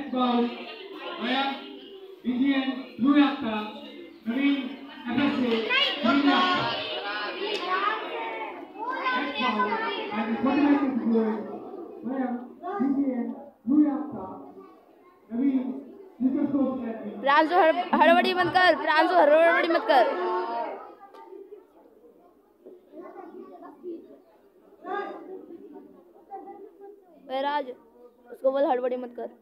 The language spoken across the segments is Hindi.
ball via Indian Blue Yakta, Naveen FSA Green Yakta. Next ball and the 49 is good via Indian Blue Yakta, Naveen Nicholson. Pranshu हड़बड़ी मत कर, प्रांशु हड़बड़ी मत कर। राज उसको बोल हड़बड़ी मत कर।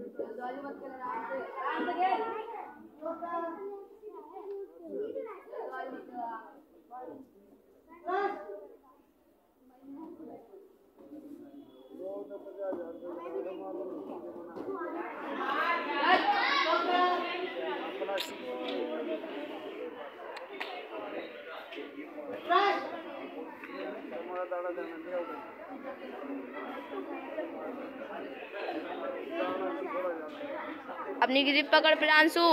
अपनी ग्रिप पकड़ प्रांशु।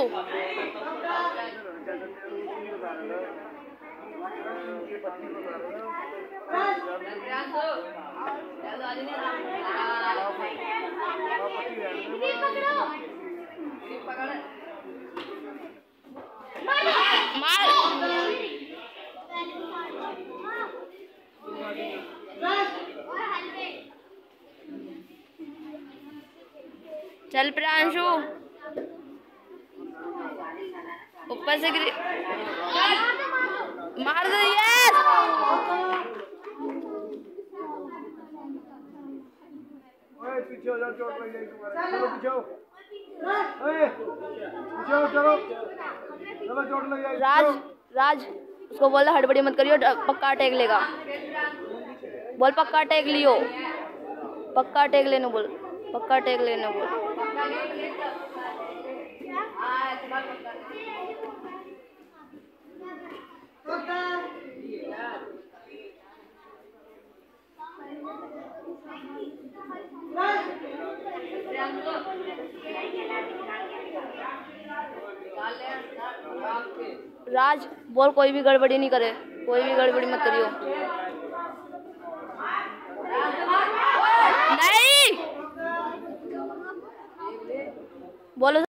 चल प्रांशु ऊपर से मार दो। यस पीछे हो जाओ, चोट लग जाएगी तुम्हारे। चलो पीछे हो, पीछे हो, चलो चलो, चोट लग जाएगी। राज उसको बोल हड़बड़ी मत करियो, पक्का टेक लेगा। बोल पक्का टेक लियो, पक्का टेक लेने बोल, पक्का टेक लेने बोल। राज बोल कोई भी गड़बड़ी नहीं करे, कोई भी गड़बड़ी मत करियो। नहीं बोलो।